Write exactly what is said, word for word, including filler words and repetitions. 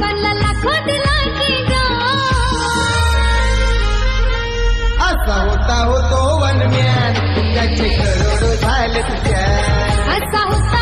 बनला लाखो दिलाची असा होता हो तो वनम्यान, त्याचे करोडो झाले तुझ्या. असा होता